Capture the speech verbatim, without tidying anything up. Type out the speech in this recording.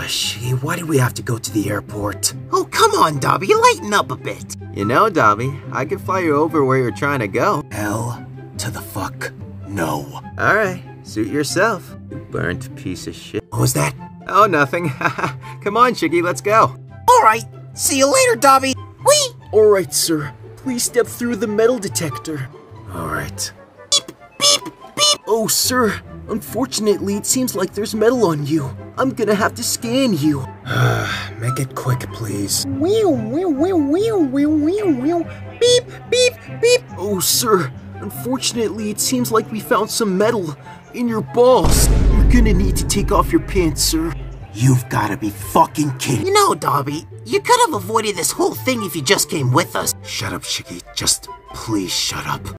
Shiggy, why do we have to go to the airport? Oh, come on, Dabi, lighten up a bit. You know, Dabi, I could fly you over where you're trying to go. Hell to the fuck no. Alright, suit yourself, you burnt piece of shit. What was that? Oh, nothing. Come on, Shiggy, let's go. Alright, see you later, Dabi. Whee! Alright, sir. Please step through the metal detector. Alright. Beep, beep, beep. Oh, sir. Unfortunately, it seems like there's metal on you. I'm gonna have to scan you. Make it quick, please. Wheel, wheel, wheel, wheel, wheel, wheel, wheel. Beep, beep, beep. Oh, sir. Unfortunately, it seems like we found some metal in your balls. You're gonna need to take off your pants, sir. You've gotta be fucking kidding. You know, Dabi, you could have avoided this whole thing if you just came with us. Shut up, Shiggy. Just please shut up.